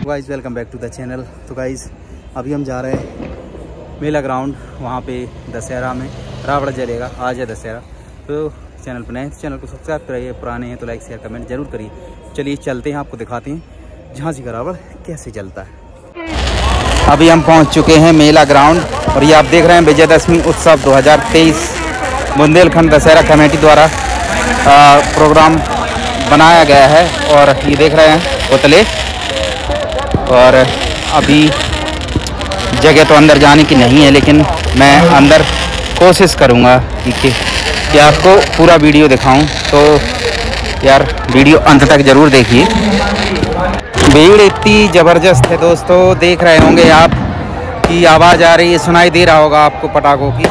Guys welcome back to the channel. तो guys अभी हम जा रहे हैं मेला ग्राउंड, वहाँ पे दशहरा में रावण जलेगा। आज है दशहरा। तो चैनल पर नए चैनल को सब्सक्राइब कराइए, पुराने हैं तो लाइक शेयर कमेंट जरूर करिए। चलिए चलते हैं, आपको दिखाते हैं झांसी का रावण कैसे जलता है। अभी हम पहुँच चुके हैं मेला ग्राउंड और ये आप देख रहे हैं विजयदशमी उत्सव 2023 बुंदेलखंड दशहरा कमेटी द्वारा प्रोग्राम बनाया गया है। और ये देख रहे हैं पुतले। और अभी जगह तो अंदर जाने की नहीं है, लेकिन मैं अंदर कोशिश करूँगा कि आपको पूरा वीडियो दिखाऊं। तो यार वीडियो अंत तक ज़रूर देखिए। भीड़ इतनी ज़बरदस्त है दोस्तों, देख रहे होंगे आप कि आवाज़ आ रही है, सुनाई दे रहा होगा आपको पटाखों की।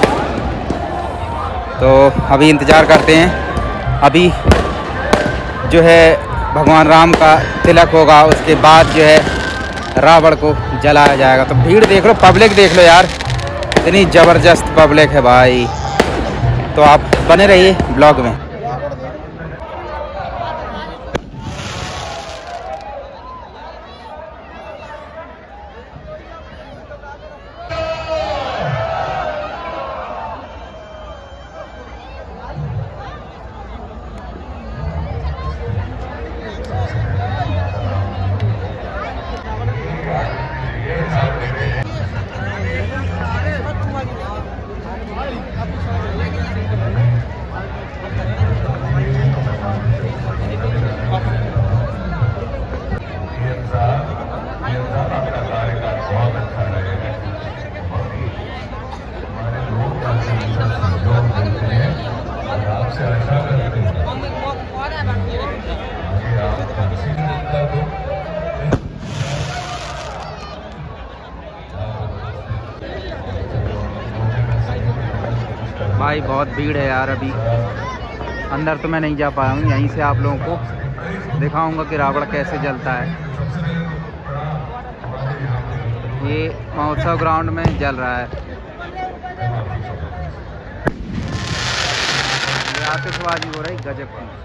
तो अभी इंतज़ार करते हैं। अभी जो है भगवान राम का तिलक होगा, उसके बाद जो है रावण को जलाया जाएगा। तो भीड़ देख लो, पब्लिक देख लो यार, इतनी ज़बरदस्त पब्लिक है भाई। तो आप बने रहिए ब्लॉग में। भाई बहुत भीड़ है यार। अभी अंदर तो मैं नहीं जा पाया हूँ, यहीं से आप लोगों को दिखाऊंगा कि रावण कैसे जलता है। ये महोत्सव ग्राउंड में जल रहा है। ये आतिशबाजी हो रही गजब की।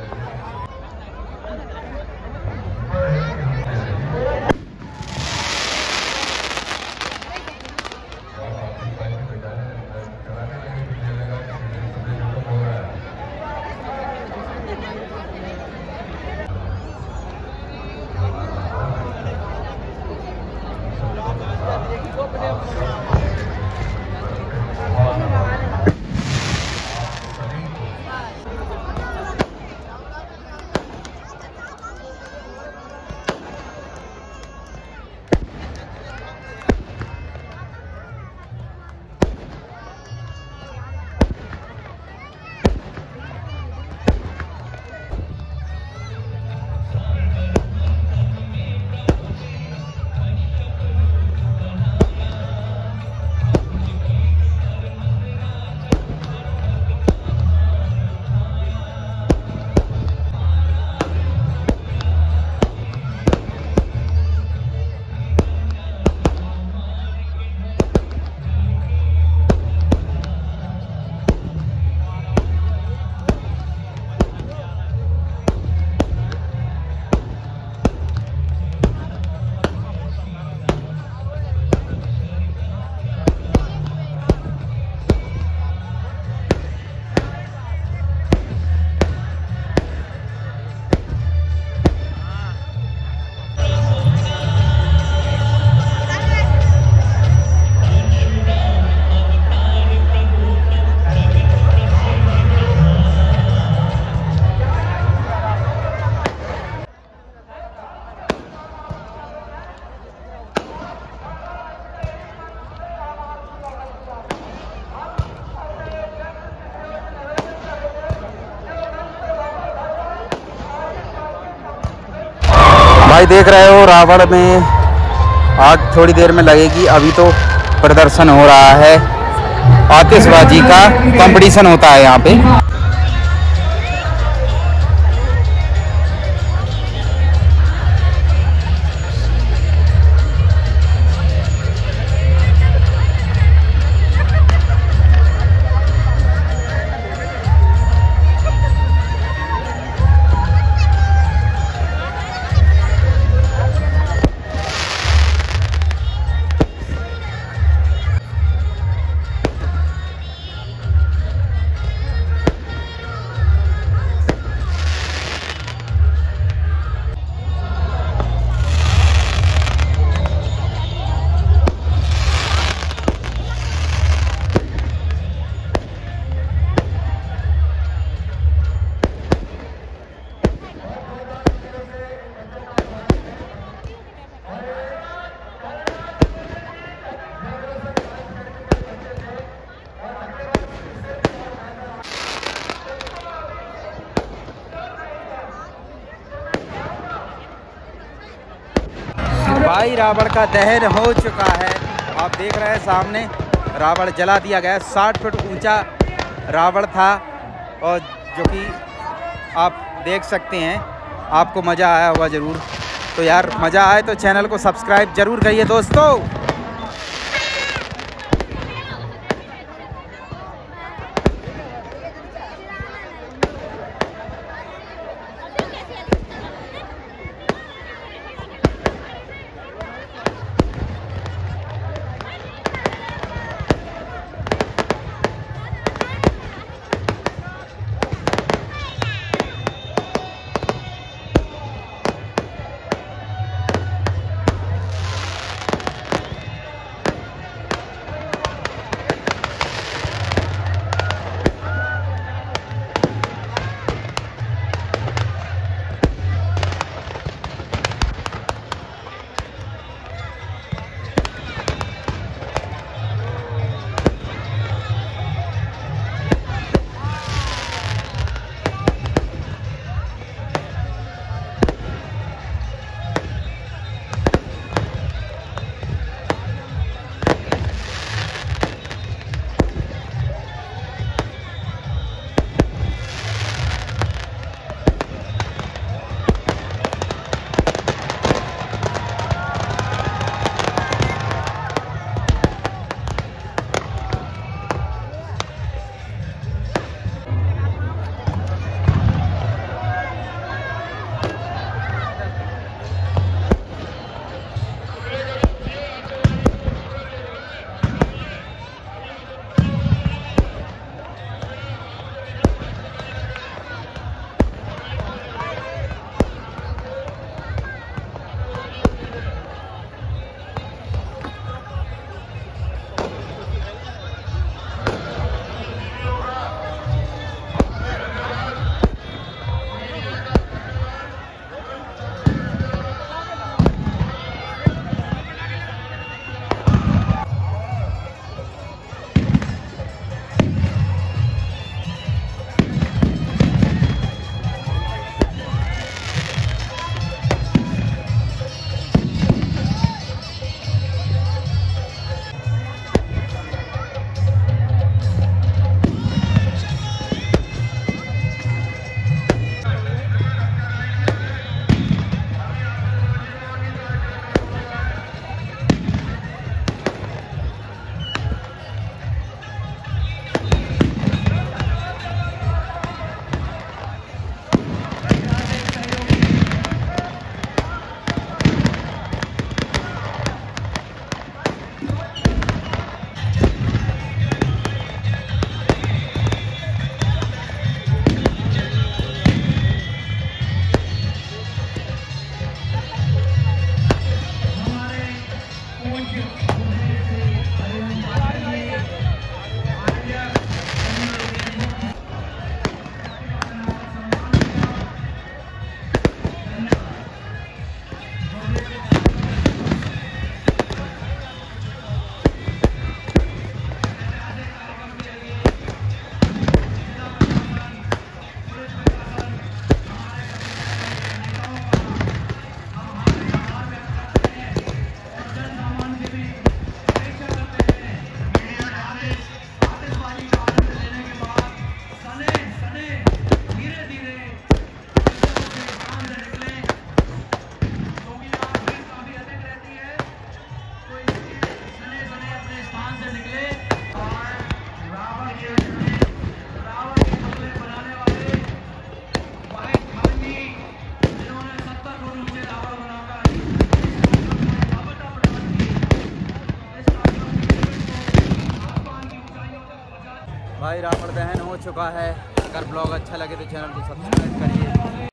भाई देख रहे हो रावण में आग थोड़ी देर में लगेगी। अभी तो प्रदर्शन हो रहा है, आतिशबाजी का कंपटीशन होता है यहाँ पे। भाई रावण का दहन हो चुका है। आप देख रहे हैं सामने रावण जला दिया गया। 60 फुट ऊंचा रावण था और जो कि आप देख सकते हैं। आपको मज़ा आया होगा ज़रूर। तो यार मज़ा आए तो चैनल को सब्सक्राइब ज़रूर करिए दोस्तों। भाई रावण दहन हो चुका है। अगर ब्लॉग अच्छा लगे तो चैनल को सब्सक्राइब करिए।